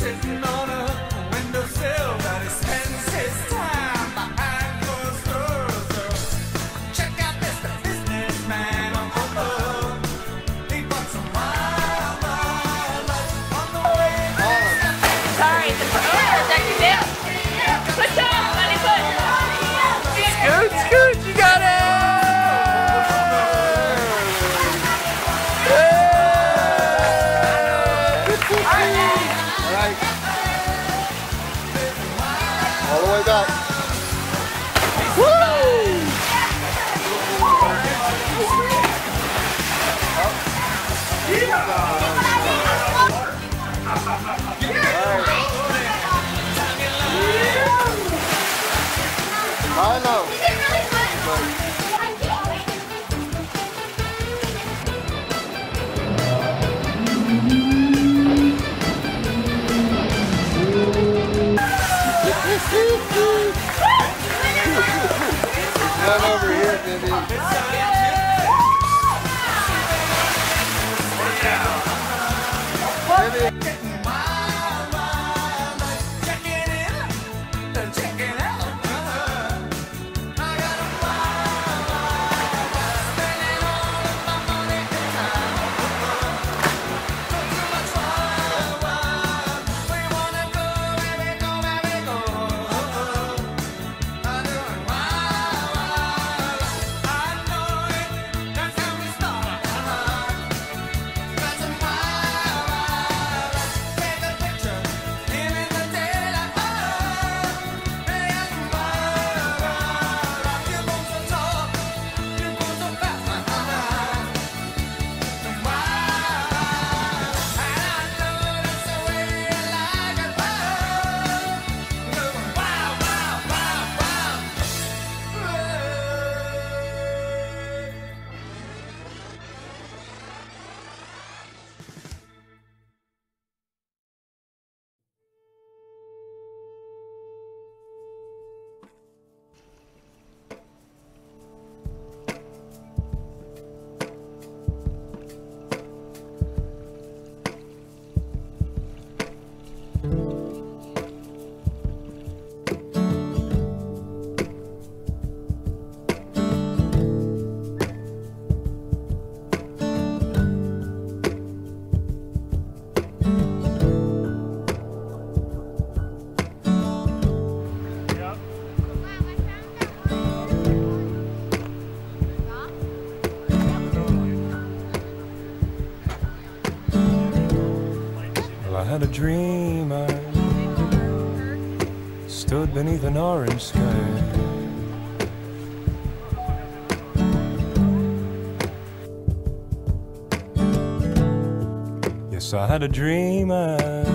sitting on a windowsill, but he spends his time behind closed doors. Check out this businessman on the road. He bought some wild life on the way. Sorry, the check it out. Push up, buddy, push. Scoot, scoot, you got it! All the way back. Woo! Milo. Come over here, Vivia. I had a dream, I stood beneath an orange sky. Yes, I had a dream, I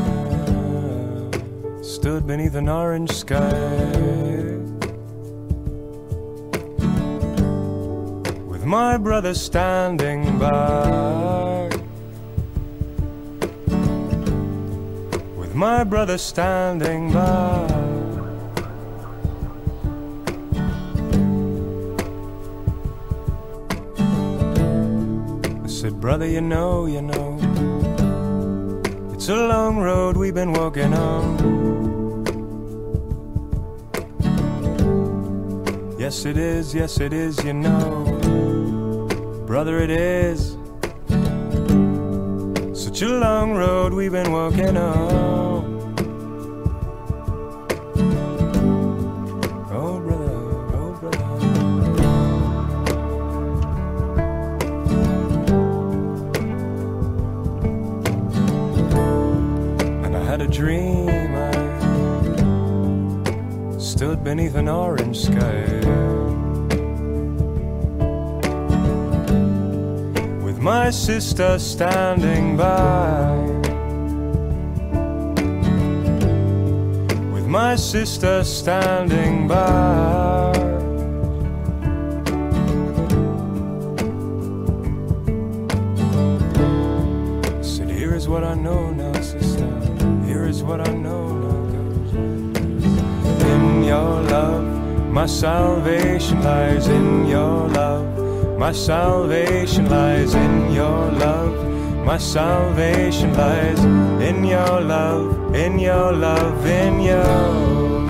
stood beneath an orange sky, with my brother standing by. My brother standing by. I said, brother, you know, it's a long road we've been walking on. Yes, it is, you know, brother, it is. Such a long road we've been walking on. Oh brother, oh brother. And I had a dream, I stood beneath an orange sky, my sister standing by, with my sister standing by. I said, here is what I know now, sister, here is what I know now. In your love, my salvation lies. In your love, my salvation lies. In your love, My salvation lies in your love, in your love, in your love.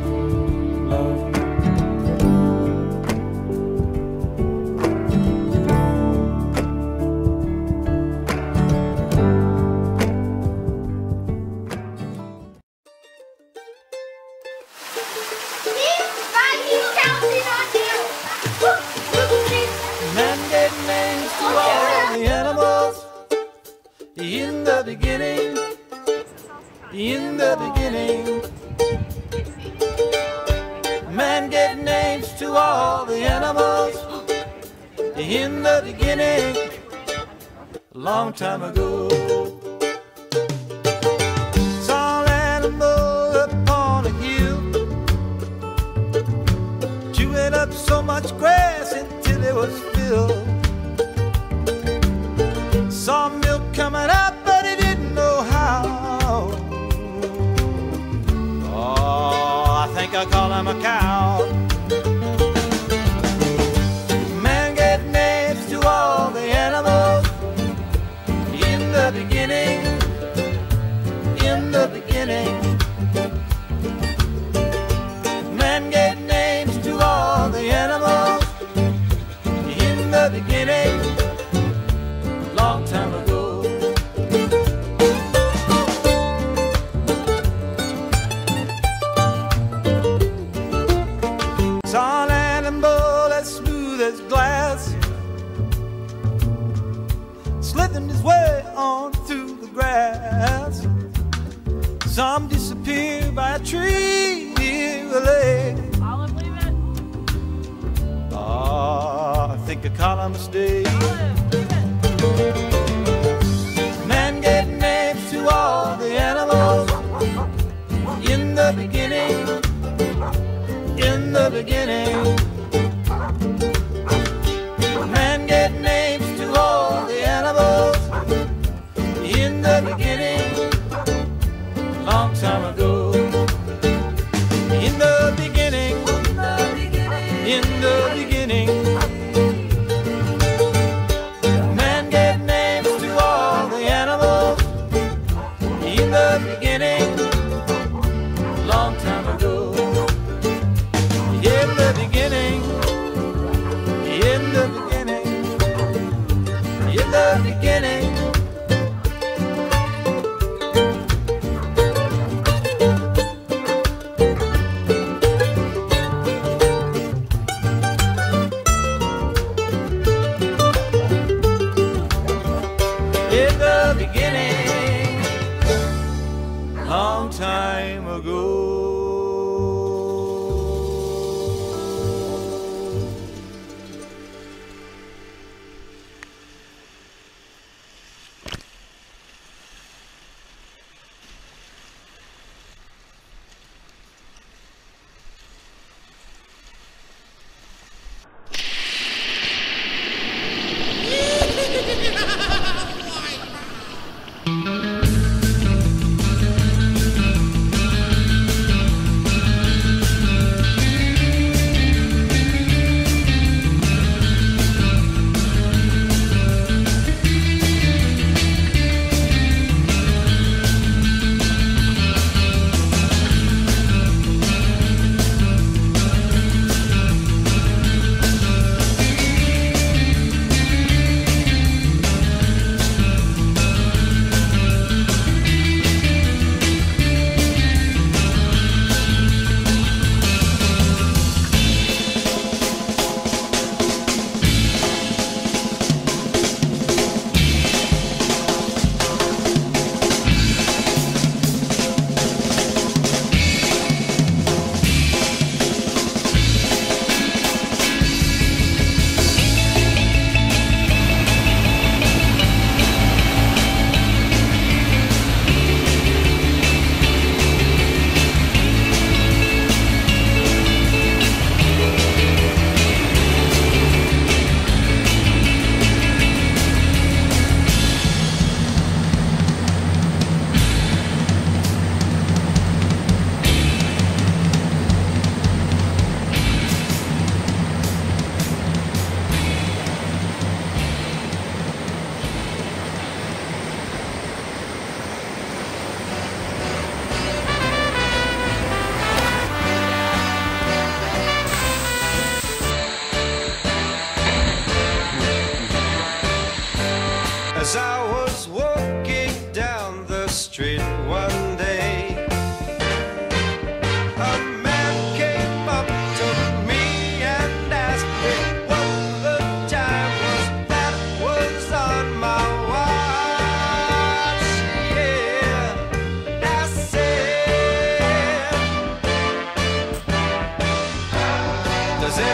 Man gave names to all the animals in the beginning. In the beginning, man gave names to all the animals. In the beginning, a long time ago. Saw an animal upon a hill, chewing up so much grass until it was filled. Saw milk coming up, but he didn't know how. Oh, I think I call him a cow. Man gave names to all the animals in the beginning. In the beginning, man gave names to all the animals in the beginning, long time ago. Saw an animal as smooth as glass, slithering his way on through the grass. Some disappear by a tree near the lake. Olive, leave it. Oh, I think I call him a mistake. Olive, leave it. Man gave names to all the animals in the beginning. In the beginning, man gave names to all the animals in the beginning, long time ago. In the beginning, in the beginning, man gave names to all the animals in the beginning, long time ago. In the beginning, in the beginning, in the beginning. In the beginning, long time ago.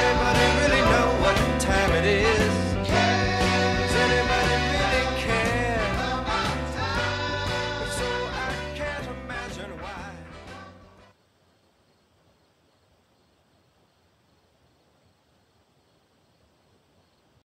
anybody really know what time it is?